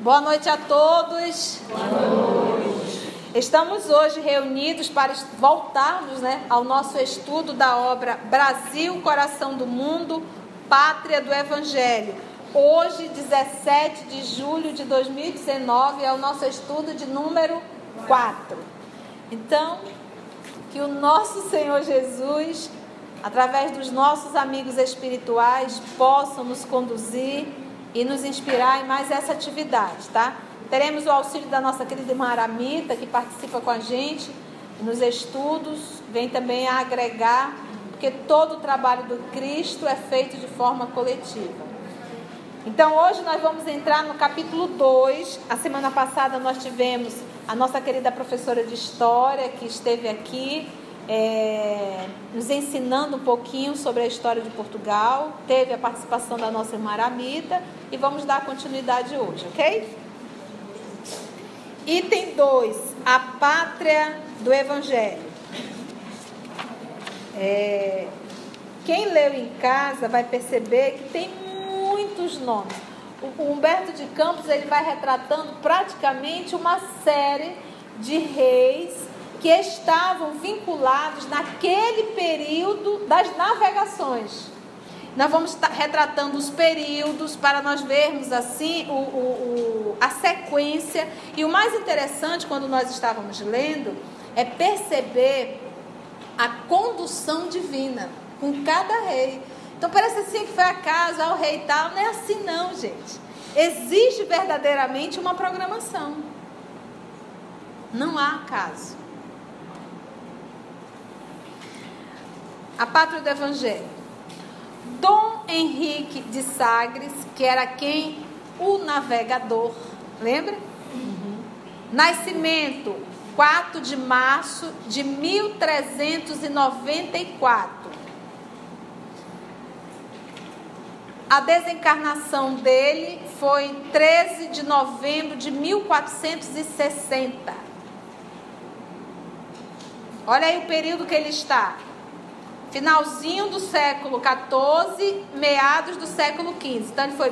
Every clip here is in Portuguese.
Boa noite a todos. Boa noite. Estamos hoje reunidos para voltarmos, ao nosso estudo da obra Brasil, Coração do Mundo, Pátria do Evangelho. Hoje, 17 de julho de 2019, é o nosso estudo de número 4. Então, que o nosso Senhor Jesus, através dos nossos amigos espirituais, possam nos conduzir e nos inspirar em mais essa atividade, tá? Teremos o auxílio da nossa querida irmã Aramita, que participa com a gente nos estudos, vem também a agregar, porque todo o trabalho do Cristo é feito de forma coletiva. Então, hoje nós vamos entrar no capítulo 2. A semana passada nós tivemos a nossa querida professora de História, que esteve aqui, nos ensinando um pouquinho sobre a história de Portugal. Teve a participação da nossa irmã Aramita e vamos dar continuidade hoje, ok? Item 2, a pátria do Evangelho. Quem leu em casa vai perceber que tem muitos nomes. O Humberto de Campos, ele vai retratando praticamente uma série de reis que estavam vinculados naquele período das navegações. Nós vamos estar retratando os períodos para nós vermos assim a sequência. E o mais interessante, quando nós estávamos lendo, é perceber a condução divina com cada rei. Então parece assim que foi acaso, o rei tal. Não é assim não, gente. Existe verdadeiramente uma programação. Não há acaso. A pátria do Evangelho. Dom Henrique de Sagres, que era quem? O navegador. Lembra? Nascimento, 4 de março de 1394. A desencarnação dele foi em 13 de novembro de 1460. Olha aí o período que ele está. Finalzinho do século XIV, meados do século XV. Então, ele foi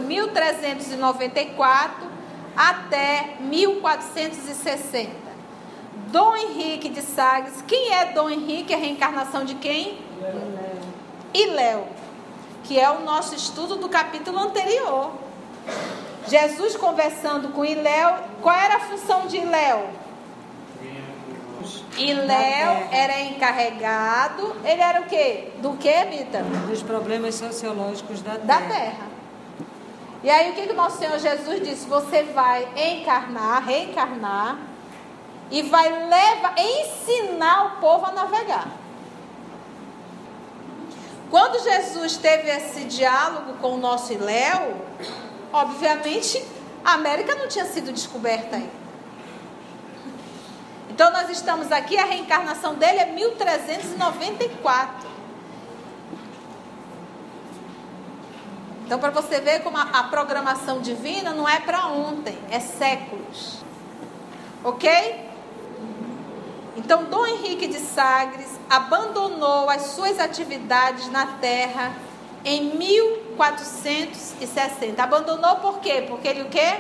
1394 até 1460. Dom Henrique de Sagres. Quem é Dom Henrique? A reencarnação de quem? Iléu, que é o nosso estudo do capítulo anterior. Jesus conversando com Iléu. Qual era a função de Iléu? Iléu era encarregado. Ele era o quê? Do quê, Mita? Dos problemas sociológicos da terra. E aí o que o nosso Senhor Jesus disse? Você vai reencarnar e vai ensinar o povo a navegar. Quando Jesus teve esse diálogo com o nosso Iléu, obviamente a América não tinha sido descoberta ainda. Então nós estamos aqui, a reencarnação dele é 1394. Então, para você ver como a programação divina não é para ontem, é séculos. Ok? Então, Dom Henrique de Sagres abandonou as suas atividades na terra em 1460. Abandonou por quê? Porque ele o quê?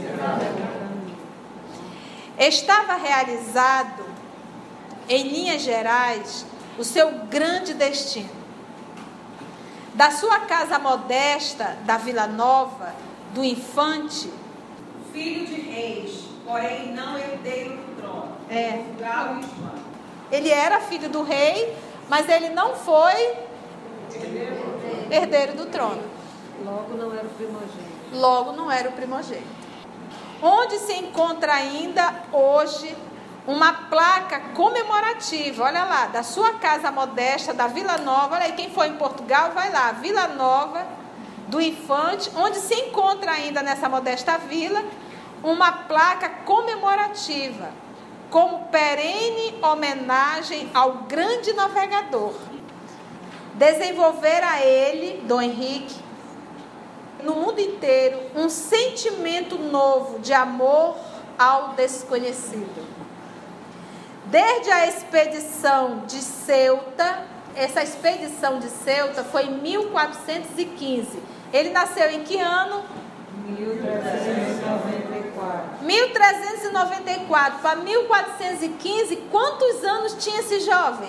Estava realizado, em linhas gerais, o seu grande destino. Da sua casa modesta, da Vila Nova, do infante, filho de reis, porém não herdeiro do trono. Portugal e Espanha. Ele era filho do rei, mas ele não foi herdeiro do trono. Logo não era o primogênito. Logo não era o primogênito. Onde se encontra ainda hoje uma placa comemorativa, olha lá, da sua casa modesta, da Vila Nova. Olha aí, quem for em Portugal, vai lá, Vila Nova do Infante, onde se encontra ainda nessa modesta vila uma placa comemorativa, como perene homenagem ao grande navegador. Desenvolver a ele, Dom Henrique, no mundo inteiro, um sentimento novo de amor ao desconhecido. Desde a expedição de Ceuta, essa expedição de Ceuta foi em 1415. Ele nasceu em que ano? 1394. 1394 para 1415, quantos anos tinha esse jovem?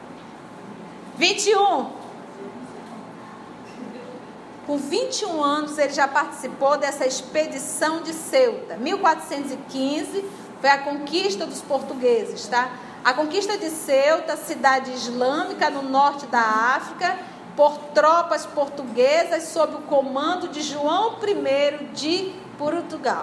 21. Com 21 anos ele já participou dessa expedição de Ceuta. 1415 foi a conquista dos portugueses, tá? A conquista de Ceuta, cidade islâmica no norte da África, por tropas portuguesas sob o comando de João I de Portugal.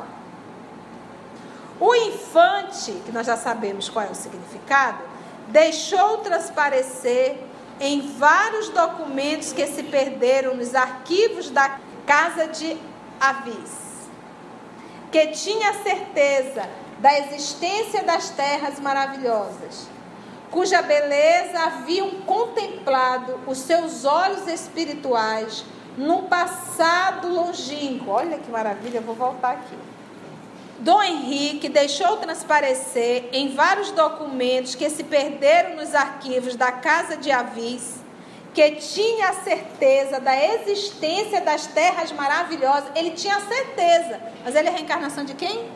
O infante, que nós já sabemos qual é o significado, deixou transparecer em vários documentos que se perderam nos arquivos da casa de Avis, que tinha certeza da existência das terras maravilhosas, cuja beleza haviam contemplado os seus olhos espirituais no passado longínquo. Olha que maravilha, eu vou voltar aqui. Dom Henrique deixou transparecer em vários documentos que se perderam nos arquivos da casa de Avis, que tinha a certeza da existência das terras maravilhosas. Ele tinha certeza, mas ele é a reencarnação de quem?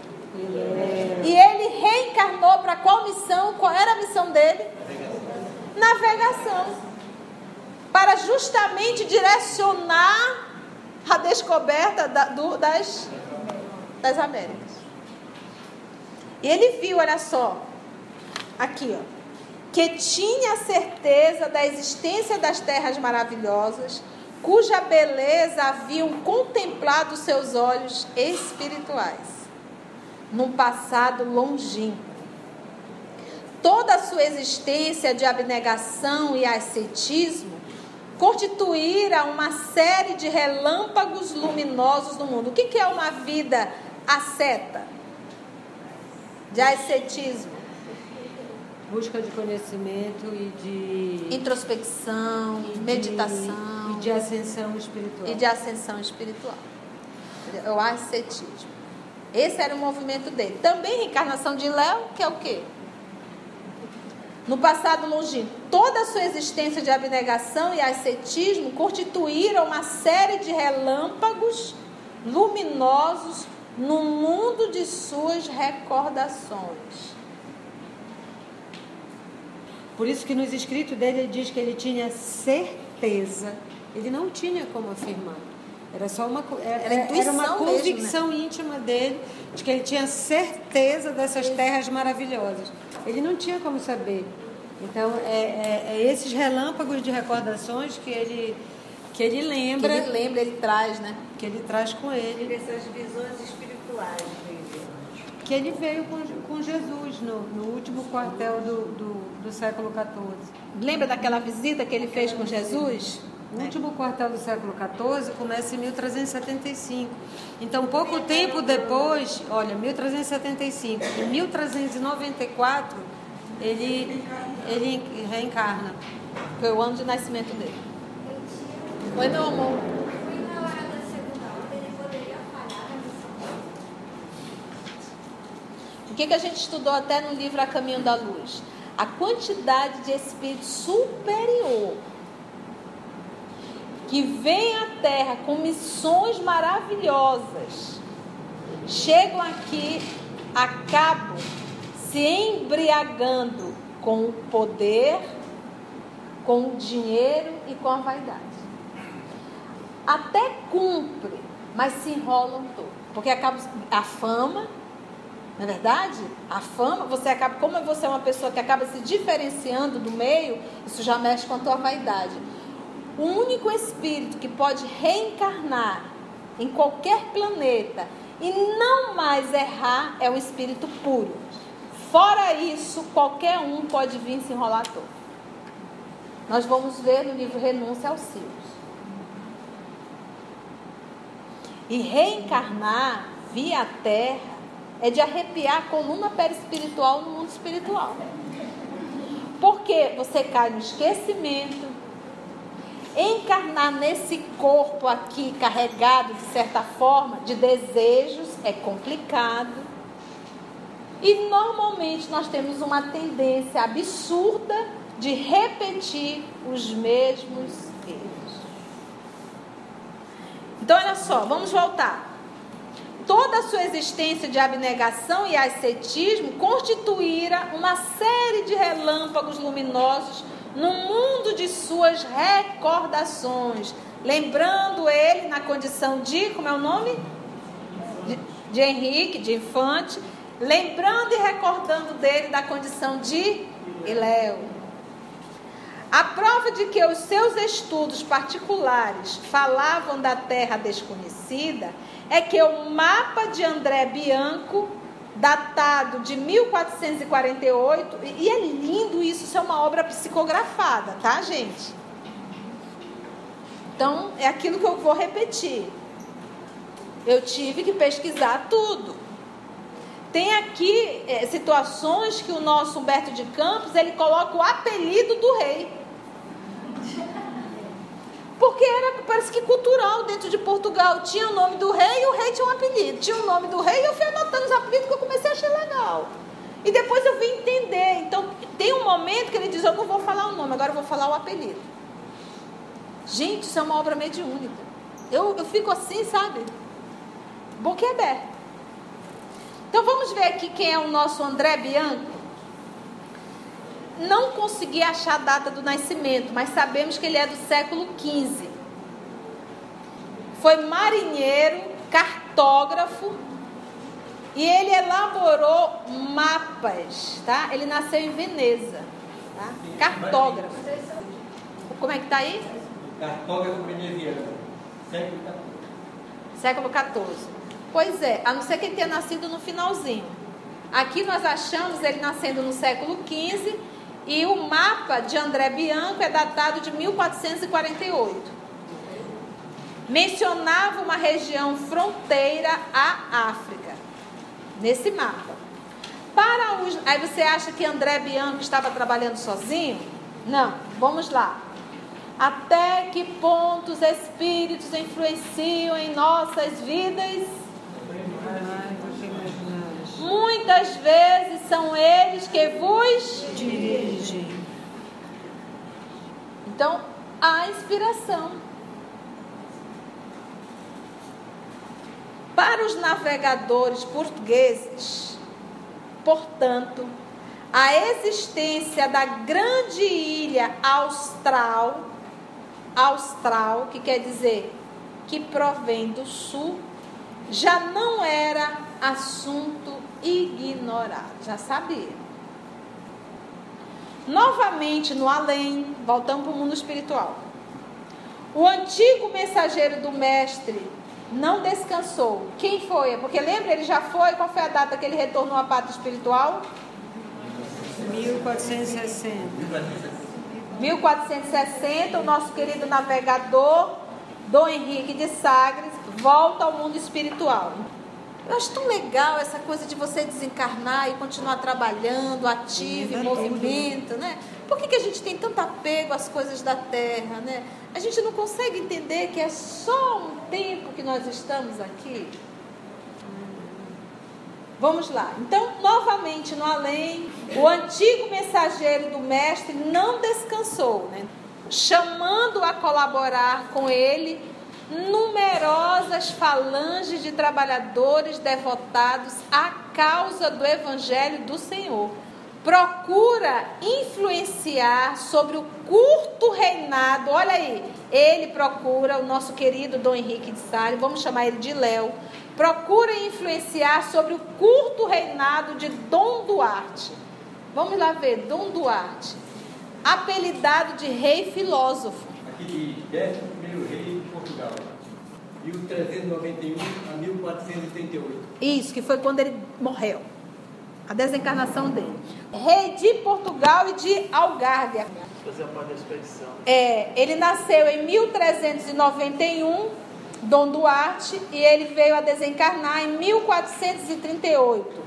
E ele reencarnou para qual missão? Qual era a missão dele? Navegação. Para justamente direcionar a descoberta das Américas. E ele viu, olha só, aqui, ó, que tinha certeza da existência das terras maravilhosas, cuja beleza haviam contemplado seus olhos espirituais, num passado longínquo. Toda a sua existência de abnegação e ascetismo constituíra uma série de relâmpagos luminosos no mundo. O que é uma vida asceta? De ascetismo. Busca de conhecimento e de introspecção, meditação. E de ascensão espiritual. E de ascensão espiritual. É o ascetismo. Esse era o movimento dele. Também reencarnação de Léo, que é o quê? No passado longínquo, toda a sua existência de abnegação e ascetismo constituíram uma série de relâmpagos luminosos no mundo de suas recordações. Por isso que nos escritos dele ele diz que ele tinha certeza. Ele não tinha como afirmar. Era só uma convicção mesmo, né? Íntima dele de que ele tinha certeza dessas terras maravilhosas. Ele não tinha como saber. Então, esses relâmpagos de recordações que ele lembra. Que ele lembra, ele traz, né? Que ele traz com ele. Essas visões espirituais. Que ele veio com Jesus no último quartel do século XIV. Lembra daquela visita que ele fez com Jesus? O último quartel do século XIV começa em 1375. Então, pouco tempo depois, olha, 1375, em 1394, ele reencarna. Foi o ano de nascimento dele. Oi, meu amor. O que a gente estudou até no livro A Caminho da Luz? A quantidade de espírito superior que vem à Terra com missões maravilhosas, chegam aqui, acabam se embriagando com o poder, com o dinheiro e com a vaidade. Até cumpre, mas se enrolam todo. Porque acaba a fama, não é verdade? A fama, você acaba, como você é uma pessoa que acaba se diferenciando do meio, isso já mexe com a tua vaidade. O único espírito que pode reencarnar em qualquer planeta e não mais errar é o espírito puro. Fora isso, qualquer um pode vir se enrolar todo. Nós vamos ver no livro Renúncia aos Cílios. E reencarnar via Terra é de arrepiar a coluna perispiritual no mundo espiritual. Porque você cai no esquecimento. Encarnar nesse corpo aqui carregado, de certa forma, de desejos é complicado. E normalmente nós temos uma tendência absurda de repetir os mesmos erros. Então, olha só, vamos voltar. toda a sua existência de abnegação e ascetismo constituíra uma série de relâmpagos luminosos no mundo de suas recordações, lembrando ele na condição de, como é o nome? De Henrique, de infante, lembrando e recordando dele da condição de Iléu. A prova de que os seus estudos particulares falavam da terra desconhecida é que o mapa de André Bianco, datado de 1448, e é lindo isso é uma obra psicografada, tá, gente? Então, é aquilo que eu vou repetir. Eu tive que pesquisar tudo. Tem aqui situações que o nosso Humberto de Campos, ele coloca o apelido do rei. Porque era, parece que cultural dentro de Portugal. Tinha o nome do rei e o rei tinha um apelido. Tinha o nome do rei e eu fui anotando os apelidos que eu comecei a achar legal. E depois eu vim entender. Então, tem um momento que ele diz, eu não vou falar o nome, agora eu vou falar o apelido. Gente, isso é uma obra mediúnica. Eu fico assim, sabe? Boquiaberta. Então, vamos ver aqui quem é o nosso André Bianco. Não consegui achar a data do nascimento, mas sabemos que ele é do século XV. Foi marinheiro, cartógrafo, e ele elaborou mapas, tá? Ele nasceu em Veneza, tá? Cartógrafo. Como é que tá aí? Cartógrafo veneziano, século XIV. Pois é, a não ser que ele tenha nascido no finalzinho. Aqui nós achamos ele nascendo no século XV, e o mapa de André Bianco é datado de 1448. Mencionava uma região fronteira à África, nesse mapa. Aí você acha que André Bianco estava trabalhando sozinho? Não, vamos lá. Até que ponto os espíritos influenciam em nossas vidas? Muitas vezes são eles que vos dirigem. Então, a inspiração. Para os navegadores portugueses, portanto, a existência da grande ilha austral, que quer dizer que provém do sul, já não era assunto ignorado, já sabia. Novamente no além, voltamos para o mundo espiritual. O antigo mensageiro do mestre não descansou. Quem foi? Porque lembra, ele já foi, qual foi a data que ele retornou à pátria espiritual? 1460. 1460, o nosso querido navegador, Dom Henrique de Sagres, volta ao mundo espiritual. Eu acho tão legal essa coisa de você desencarnar e continuar trabalhando, ativo, em movimento, né? Por que a gente tem tanto apego às coisas da terra, né? A gente não consegue entender que é só um tempo que nós estamos aqui. Vamos lá. Então, novamente no além, o antigo mensageiro do mestre não descansou, né? Chamando a colaborar com ele numerosas falanges de trabalhadores devotados à causa do Evangelho do Senhor. Procura influenciar sobre o curto reinado. Olha aí, ele procura, o nosso querido Dom Henrique de Sagres, vamos chamar ele de Léo, procura influenciar sobre o curto reinado de Dom Duarte. Vamos lá ver, Dom Duarte, apelidado de rei filósofo. Aqui de 11º rei de Portugal, 1391 a 1438. Isso, que foi quando ele morreu, a desencarnação dele. Rei de Portugal e de Algarve. Fazer parte da expedição. Ele nasceu em 1391, Dom Duarte, e ele veio a desencarnar em 1438.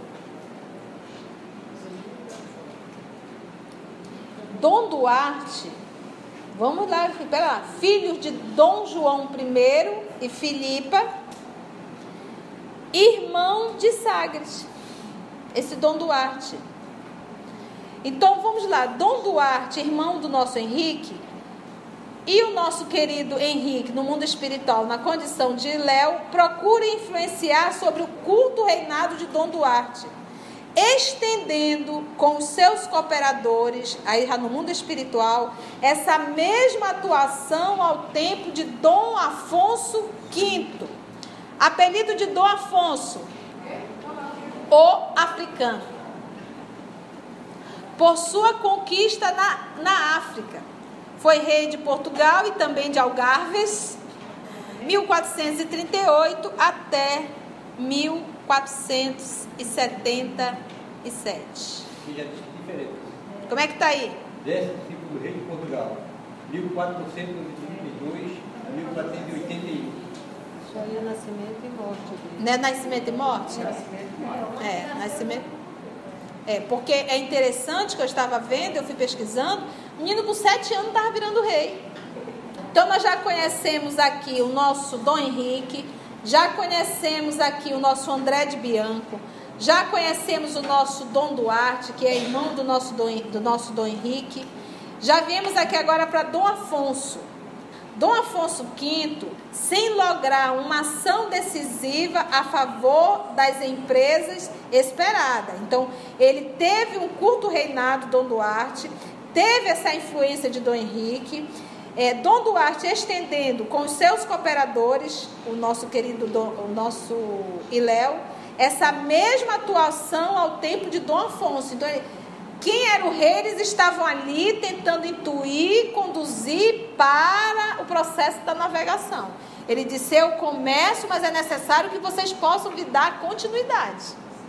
Dom Duarte, vamos lá, filho de Dom João I e Filipa, irmão de Sagres, esse Dom Duarte. Então vamos lá, Dom Duarte, irmão do nosso Henrique, e o nosso querido Henrique, no mundo espiritual, na condição de Iléu, procura influenciar sobre o culto reinado de Dom Duarte, estendendo com os seus cooperadores, aí já no mundo espiritual, essa mesma atuação ao tempo de Dom Afonso V. Apelido de Dom Afonso, o africano, por sua conquista na África. Foi rei de Portugal e também de Algarves, 1438 até 1477. Como é que está aí? 12º rei de Portugal, 1492 a 1481. Isso aí é nascimento e morte dele. Não é nascimento e morte? Nascimento e morte. É, nascimento. Porque é interessante que eu estava vendo, eu fui pesquisando, o menino com 7 anos estava virando rei. Então nós já conhecemos aqui o nosso Dom Henrique, já conhecemos aqui o nosso André de Bianco, já conhecemos o nosso Dom Duarte, que é irmão do nosso Dom Henrique. Já viemos aqui agora para Dom Afonso. Dom Afonso V, sem lograr uma ação decisiva a favor das empresas esperada. Então, ele teve um curto reinado, Dom Duarte, teve essa influência de Dom Henrique. Dom Duarte estendendo com os seus cooperadores, o nosso querido o nosso Iléu, essa mesma atuação ao tempo de Dom Afonso. Então, quem era o rei, eles estavam ali tentando intuir, conduzir para o processo da navegação. Ele disse: eu começo, mas é necessário que vocês possam lhe dar continuidade.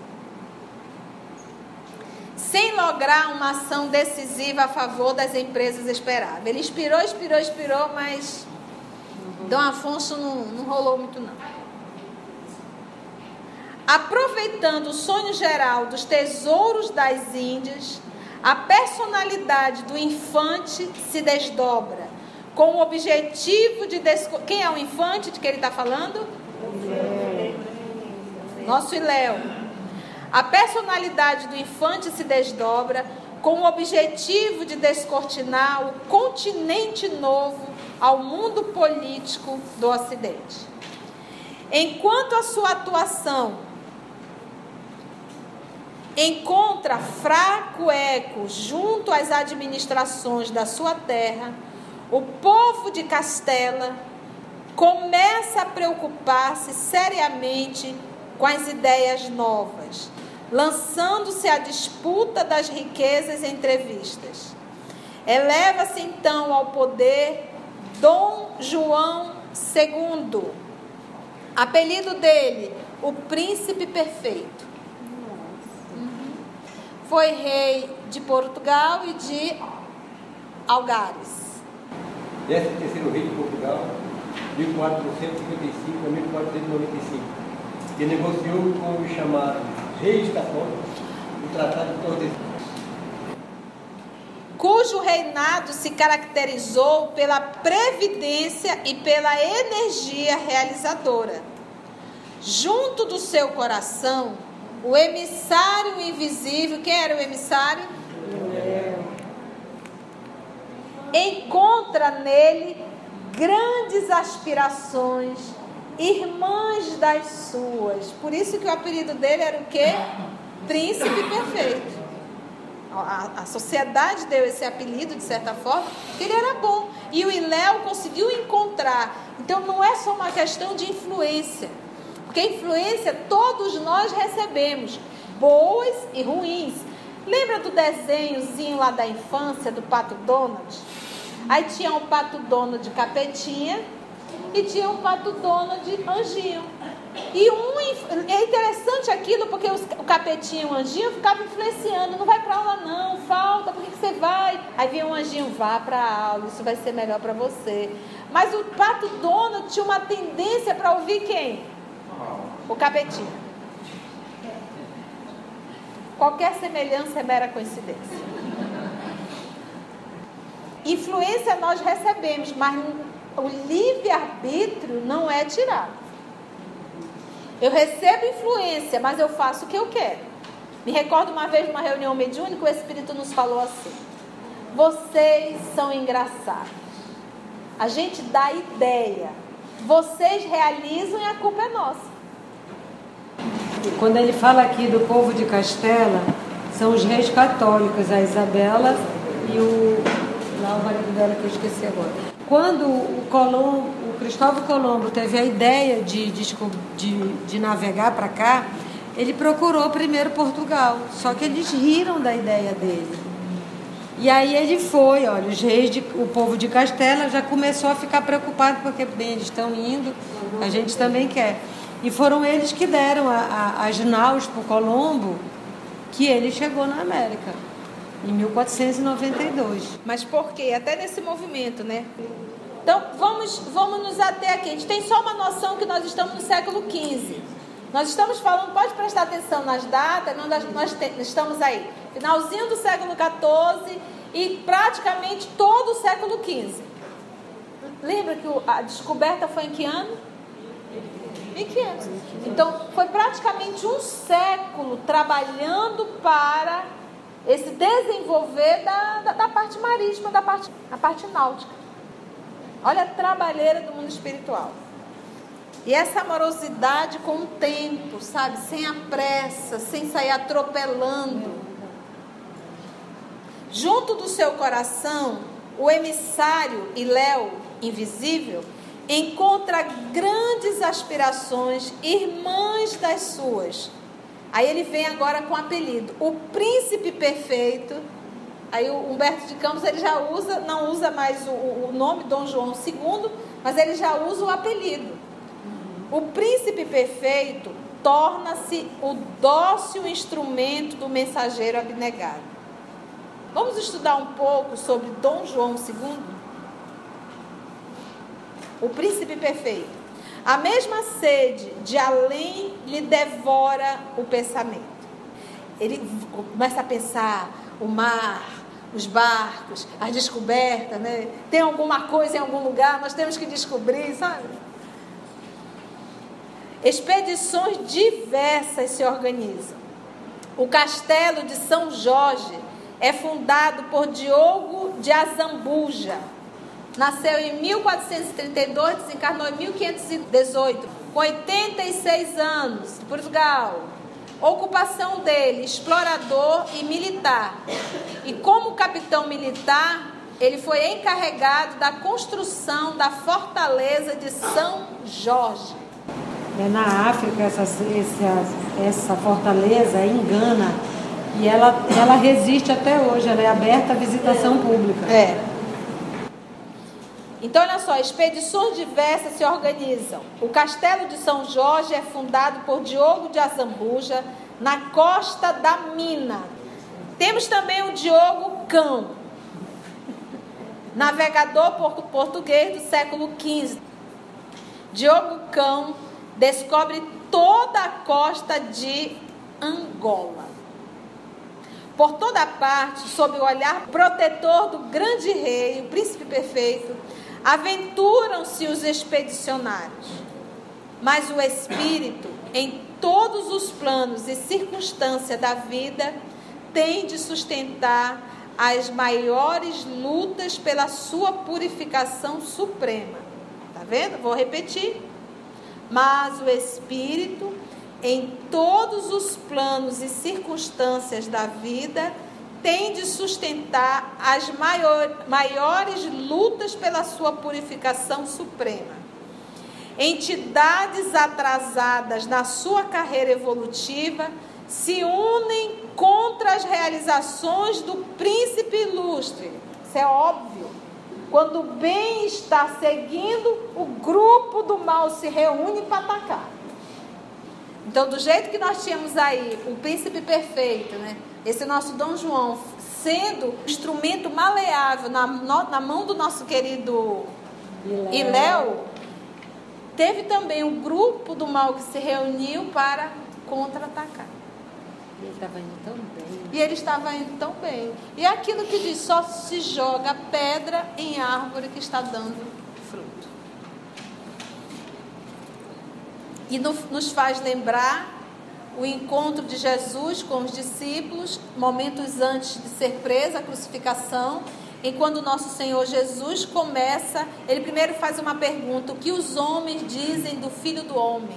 Sem lograr uma ação decisiva a favor das empresas esperadas. Ele inspirou, mas Dom Afonso não rolou muito não. Aproveitando o sonho geral dos tesouros das Índias, a personalidade do infante se desdobra com o objetivo de... Quem é o infante de que ele está falando? Nosso Iléu. A personalidade do infante se desdobra com o objetivo de descortinar o continente novo ao mundo político do Ocidente. Enquanto a sua atuação encontra fraco eco junto às administrações da sua terra, o povo de Castela começa a preocupar-se seriamente com as ideias novas, lançando-se à disputa das riquezas entrevistas. Eleva-se então ao poder Dom João II, apelido dele, o Príncipe Perfeito. Foi rei de Portugal e de Algares. 13º rei de Portugal, 1455 a 1495, que negociou com os chamados reis católicos o Tratado de Tordesilhas, cujo reinado se caracterizou pela previdência e pela energia realizadora. Junto do seu coração, o emissário invisível, quem era o emissário? Encontra nele grandes aspirações, irmãs das suas. Por isso que o apelido dele era o quê? Príncipe Perfeito. A sociedade deu esse apelido, de certa forma, porque ele era bom. E o Iléu conseguiu encontrar. Então não é só uma questão de influência. Porque influência todos nós recebemos, boas e ruins. Lembra do desenhozinho lá da infância, do Pato Donald? Aí tinha um Pato Donald capetinha e tinha um Pato Donald anjinho. E é interessante aquilo, porque o capetinho e o anjinho ficavam influenciando. Não vai para aula não, falta, por que você vai? Aí vinha um anjinho: vá para a aula, isso vai ser melhor para você. Mas o Pato Donald tinha uma tendência para ouvir quem? O capetinho. Qualquer semelhança é mera coincidência. Influência nós recebemos, mas o livre-arbítrio não é tirado. Eu recebo influência, mas eu faço o que eu quero. Me recordo uma vez numa reunião mediúnica, o Espírito nos falou assim: vocês são engraçados. A gente dá ideia. Vocês realizam e a culpa é nossa. E quando ele fala aqui do povo de Castela, são os reis católicos, a Isabela e lá o marido dela que eu esqueci agora. Quando o Cristóvão Colombo teve a ideia de navegar para cá, ele procurou primeiro Portugal, só que eles riram da ideia dele. E aí ele foi, olha, o povo de Castela já começou a ficar preocupado, porque bem, eles estão indo, a gente também quer. E foram eles que deram as naus para o Colombo, que ele chegou na América, em 1492. Mas por quê? Até nesse movimento, né? Então, vamos nos ater aqui. A gente tem só uma noção que nós estamos no século XV. Nós estamos falando, pode prestar atenção nas datas, nós estamos aí, finalzinho do século XIV e praticamente todo o século XV. Lembra que a descoberta foi em que ano? 1500. Então, foi praticamente um século trabalhando para esse desenvolver da parte marítima, da parte náutica. Olha a trabalheira do mundo espiritual. E essa amorosidade com o tempo, sabe? Sem a pressa, sem sair atropelando. Junto do seu coração, o emissário Iléu, invisível, encontra grandes aspirações, irmãs das suas. Aí ele vem agora com o apelido, o príncipe perfeito. Aí o Humberto de Campos, ele já não usa mais o nome Dom João II, mas ele já usa o apelido. O príncipe perfeito torna-se o dócil instrumento do mensageiro abnegado. Vamos estudar um pouco sobre Dom João II? O príncipe perfeito. A mesma sede de além lhe devora o pensamento. Ele começa a pensar o mar, os barcos, as descobertas, né? Tem alguma coisa em algum lugar, nós temos que descobrir, sabe? Expedições diversas se organizam. O castelo de São Jorge é fundado por Diogo de Azambuja. Nasceu em 1432, desencarnou em 1518, com 86 anos, Portugal. Ocupação dele, explorador e militar. E como capitão militar, ele foi encarregado da construção da fortaleza de São Jorge. Na África, essa fortaleza engana e ela resiste até hoje, ela é aberta à visitação pública. Então, olha só, expedições diversas se organizam. O Castelo de São Jorge é fundado por Diogo de Azambuja, na costa da Mina. Temos também o Diogo Cão, navegador português do século XV. Diogo Cão descobre toda a costa de Angola. Por toda parte, sob o olhar protetor do grande rei, o príncipe perfeito, aventuram-se os expedicionários. Mas o espírito, em todos os planos e circunstâncias da vida, tem de sustentar as maiores lutas pela sua purificação suprema. Tá vendo? Vou repetir. Mas o espírito, em todos os planos e circunstâncias da vida, tem de sustentar as maiores lutas pela sua purificação suprema. Entidades atrasadas na sua carreira evolutiva se unem contra as realizações do príncipe ilustre. Isso é óbvio. Quando o bem está seguindo, o grupo do mal se reúne para atacar. Então, do jeito que nós tínhamos aí o príncipe perfeito, né? Esse nosso Dom João sendo instrumento maleável na mão do nosso querido Iléu, teve também um grupo do mal que se reuniu para contra-atacar. E ele estava indo tão bem. E ele estava indo tão bem. E é aquilo que diz, só se joga pedra em árvore que está dando fruto. E nos faz lembrar o encontro de Jesus com os discípulos, momentos antes de ser preso, a crucificação. em quando o nosso Senhor Jesus começa, ele primeiro faz uma pergunta: o que os homens dizem do Filho do Homem?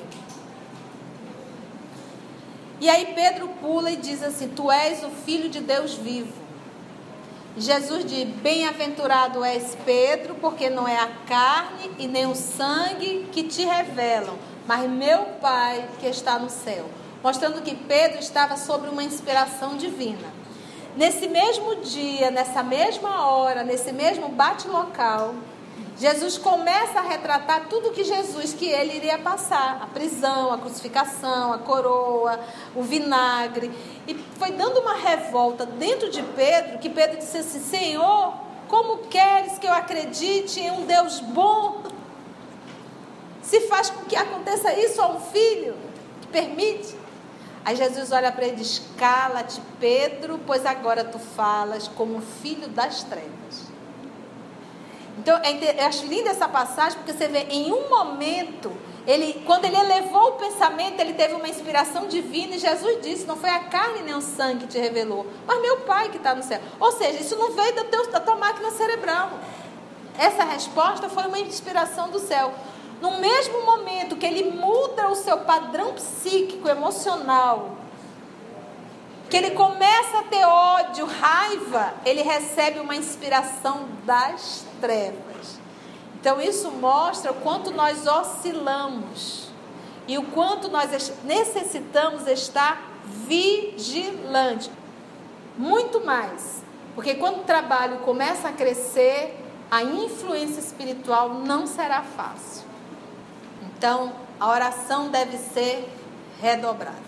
E aí Pedro pula e diz assim: tu és o Filho de Deus vivo. Jesus diz: bem-aventurado és Pedro, porque não é a carne e nem o sangue que te revelam, mas meu Pai que está no céu. Mostrando que Pedro estava sob uma inspiração divina. Nesse mesmo dia, nessa mesma hora, nesse mesmo bate-local, Jesus começa a retratar tudo que ele iria passar. A prisão, a crucificação, a coroa, o vinagre. E foi dando uma revolta dentro de Pedro, que Pedro disse assim: Senhor, como queres que eu acredite em um Deus bom? Se faz com que aconteça isso a um filho, que permite. Aí Jesus olha para ele e diz: cala-te, Pedro, pois agora tu falas como filho das trevas. Então, eu acho linda essa passagem, porque você vê, em um momento, quando ele elevou o pensamento, ele teve uma inspiração divina, e Jesus disse: não foi a carne nem o sangue que te revelou, mas meu Pai que está no céu. Ou seja, isso não veio da tua máquina cerebral. Essa resposta foi uma inspiração do céu. No mesmo momento que ele muda o seu padrão psíquico, emocional, que ele começa a ter ódio, raiva, ele recebe uma inspiração das trevas. Então isso mostra o quanto nós oscilamos e o quanto nós necessitamos estar vigilante. Muito mais, porque quando o trabalho começa a crescer, a influência espiritual não será fácil. Então, a oração deve ser redobrada.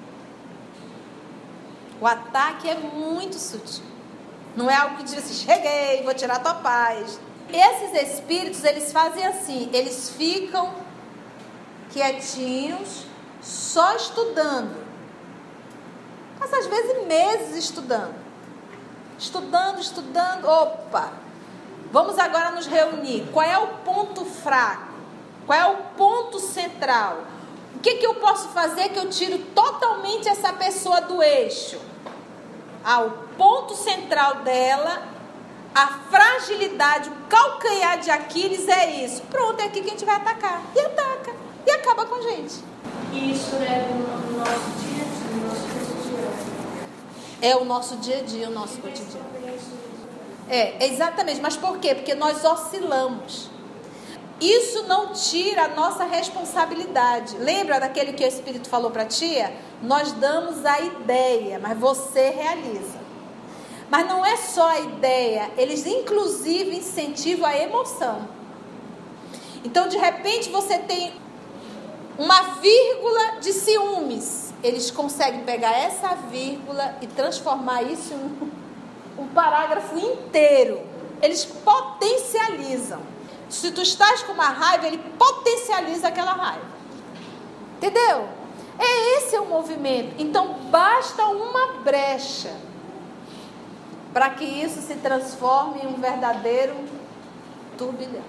O ataque é muito sutil. Não é algo que diz assim: cheguei, vou tirar a tua paz. Esses espíritos, eles fazem assim: eles ficam quietinhos, só estudando. Passa às vezes meses estudando. Estudando. Opa! Vamos agora nos reunir. Qual é o ponto fraco? Qual é o ponto central? O que eu posso fazer que eu tiro totalmente essa pessoa do eixo? O ponto central dela, a fragilidade, o calcanhar de Aquiles é isso. Pronto, é aqui que a gente vai atacar. E ataca. E acaba com a gente. E isso é o nosso dia a dia, o nosso cotidiano. É o nosso dia a dia, o nosso cotidiano. Exatamente. Mas por quê? Porque nós oscilamos. Isso não tira a nossa responsabilidade. Lembra daquele que o Espírito falou para a tia? Nós damos a ideia, mas você realiza. Mas não é só a ideia, eles inclusive incentivam a emoção. Então, de repente, você tem uma vírgula de ciúmes. Eles conseguem pegar essa vírgula e transformar isso em um parágrafo inteiro. Eles potencializam. Se tu estás com uma raiva, ele potencializa aquela raiva. Entendeu? Esse é o movimento. Então, basta uma brecha para que isso se transforme em um verdadeiro turbilhão.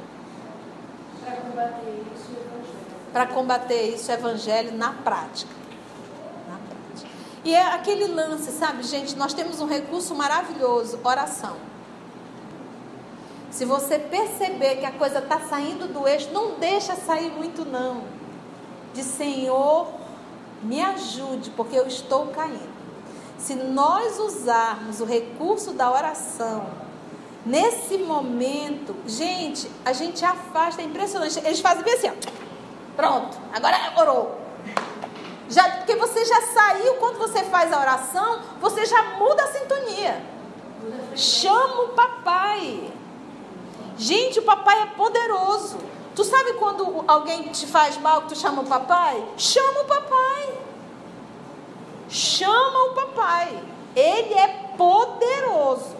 Para combater isso, o evangelho na prática. E é aquele lance, sabe, gente? Nós temos um recurso maravilhoso: oração. Se você perceber que a coisa está saindo do eixo, não deixa sair muito não. Diz: Senhor, me ajude, porque eu estou caindo. Se nós usarmos o recurso da oração, nesse momento, gente, a gente afasta, é impressionante. Eles fazem bem assim, ó. Pronto, agora orou. Porque você já saiu, quando você faz a oração, você já muda a sintonia. Chama o papai. Gente, o papai é poderoso. Tu sabe quando alguém te faz mal, que tu chama o papai? Chama o papai. Chama o papai. Ele é poderoso.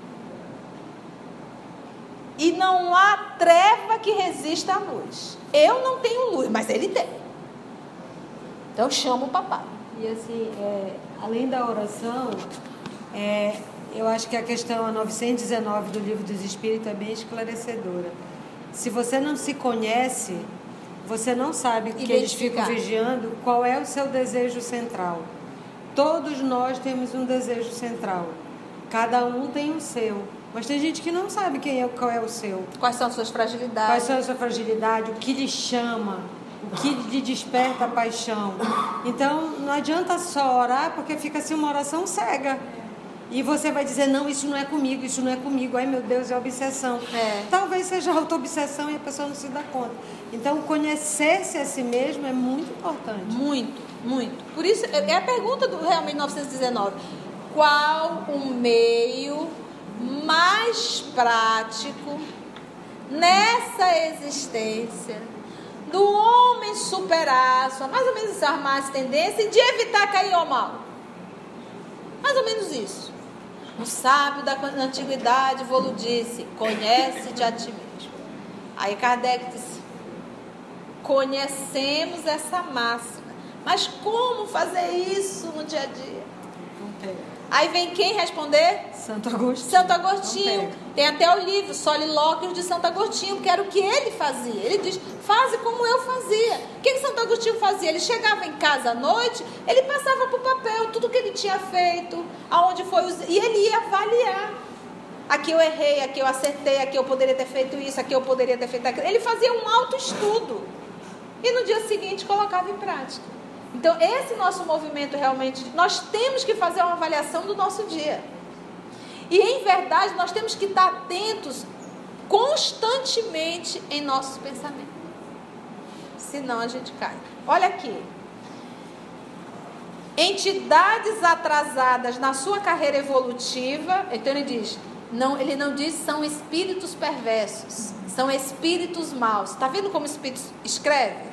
E não há treva que resista à luz. Eu não tenho luz, mas ele tem. Então chama o papai. E assim, além da oração, eu acho que a questão 919 do Livro dos Espíritos é bem esclarecedora. Se você não se conhece, você não sabe que eles ficam vigiando, qual é o seu desejo central. Todos nós temos um desejo central. Cada um tem o seu. Mas tem gente que não sabe qual é o seu. Quais são as suas fragilidades. Quais são a sua fragilidade, o que lhe chama, o que lhe desperta a paixão. Então, não adianta só orar, porque fica assim uma oração cega. E você vai dizer, não, isso não é comigo, isso não é comigo. Ai, meu Deus, é obsessão. Talvez seja auto-obsessão e a pessoa não se dá conta. Então, conhecer-se a si mesmo é muito importante. Muito, muito. Por isso, é a pergunta do Real 1919. Qual o meio mais prático nessa existência do homem superar mais ou menos essa más tendência e de evitar cair ao mal? Mais ou menos isso. O sábio da antiguidade vou-lhe disse, conhece-te a ti mesmo. Aí Kardec disse, conhecemos essa máxima, mas como fazer isso no dia a dia? Aí vem quem responder? Santo Agostinho. Santo Agostinho. Tem até o livro Solilóquios de Santo Agostinho, que era o que ele fazia. Ele diz, faze como eu fazia. O que Santo Agostinho fazia? Ele chegava em casa à noite, ele passava por papel tudo que ele tinha feito, aonde foi e ele ia avaliar. Aqui eu errei, aqui eu acertei, aqui eu poderia ter feito isso, aqui eu poderia ter feito aquilo. Ele fazia um autoestudo e no dia seguinte colocava em prática. Então, esse nosso movimento realmente, nós temos que fazer uma avaliação do nosso dia. E, em verdade, nós temos que estar atentos constantemente em nossos pensamentos. Senão a gente cai. Olha aqui. Entidades atrasadas na sua carreira evolutiva, então ele diz, ele não diz são espíritos perversos, são espíritos maus. Está vendo como o espírito escreve?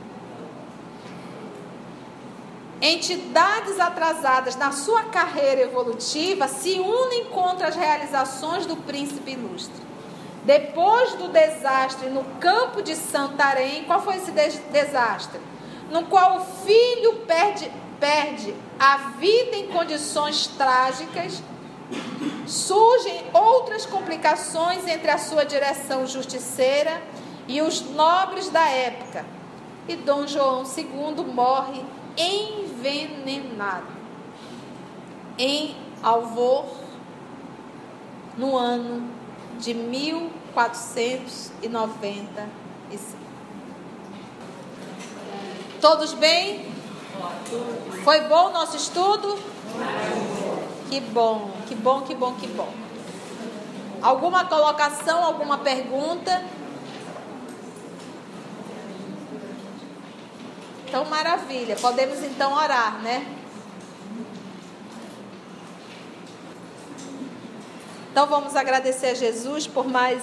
Entidades atrasadas na sua carreira evolutiva se unem contra as realizações do príncipe ilustre. Depois do desastre no campo de Santarém, qual foi esse desastre? No qual o filho perde a vida em condições trágicas, surgem outras complicações entre a sua direção justiceira e os nobres da época. E Dom João II morre envenenado em Alvor no ano de 1495. Todos bem? Foi bom o nosso estudo? Que bom, que bom, que bom, que bom. Alguma colocação, alguma pergunta? Então, maravilha. Podemos então orar, né? Então, vamos agradecer a Jesus por mais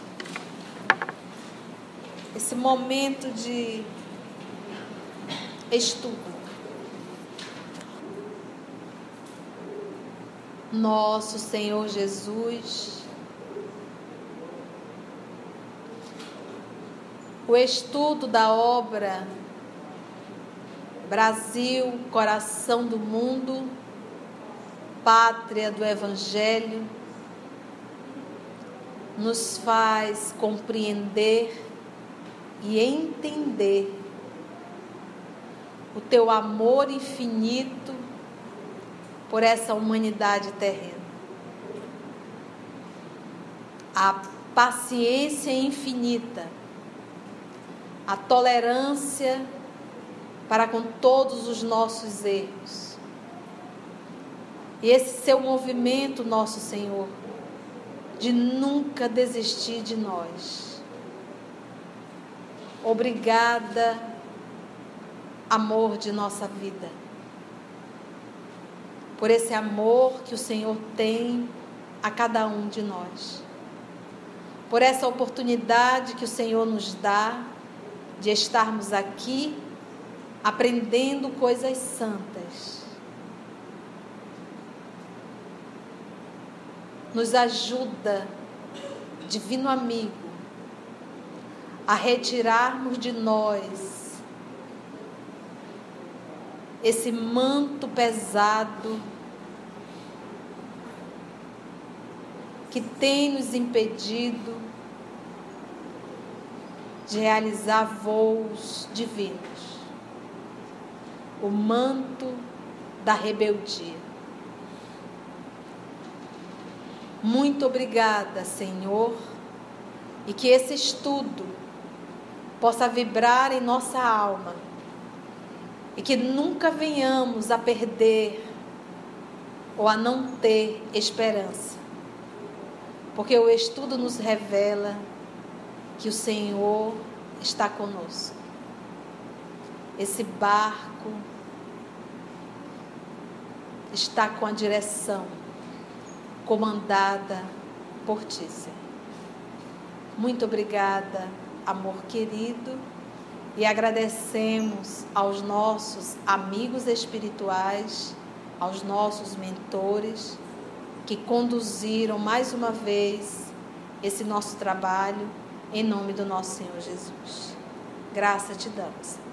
esse momento de estudo. Nosso Senhor Jesus, o estudo da obra Brasil, coração do mundo, pátria do Evangelho, nos faz compreender e entender o teu amor infinito por essa humanidade terrena, a paciência infinita, a tolerância para com todos os nossos erros. E esse seu movimento, nosso Senhor, de nunca desistir de nós. Obrigada, amor de nossa vida, por esse amor que o Senhor tem a cada um de nós, por essa oportunidade que o Senhor nos dá de estarmos aqui aprendendo coisas santas. Nos ajuda, Divino Amigo, a retirarmos de nós esse manto pesado que tem nos impedido de realizar voos divinos. O manto da rebeldia. Muito obrigada, Senhor, e que esse estudo possa vibrar em nossa alma e que nunca venhamos a perder ou a não ter esperança, porque o estudo nos revela que o Senhor está conosco. Esse barco está com a direção comandada por Ti, Senhor. Muito obrigada, amor querido, e agradecemos aos nossos amigos espirituais, aos nossos mentores, que conduziram mais uma vez esse nosso trabalho, em nome do nosso Senhor Jesus. Graça te damos.